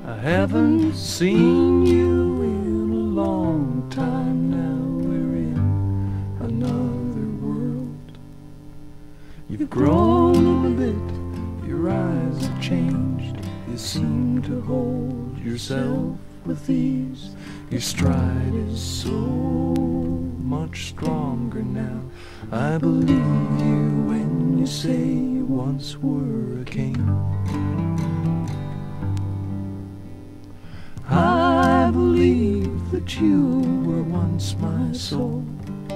I haven't seen you in a long time now. We're in another world. You've grown a bit, your eyes have changed. You seem to hold yourself with ease. Your stride is so much stronger now. I believe you when you say you once were a king. I believe that you were once my soul.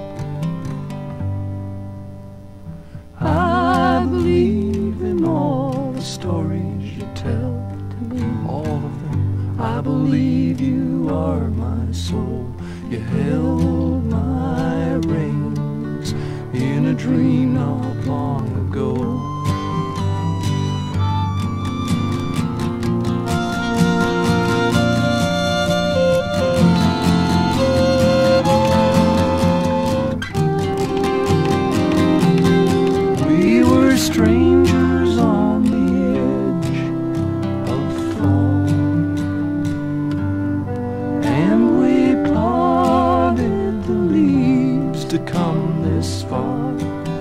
I believe in all the stories you tell to me, all of them. I believe you are my soul. You held my reins in a dream not long ago. Strangers on the edge of fall, and we plotted the leaves to come this far.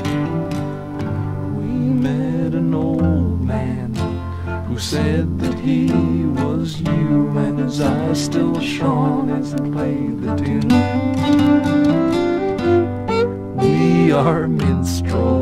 We met an old man who said that he was you, and his eyes still shone as he played the tune. We are minstrels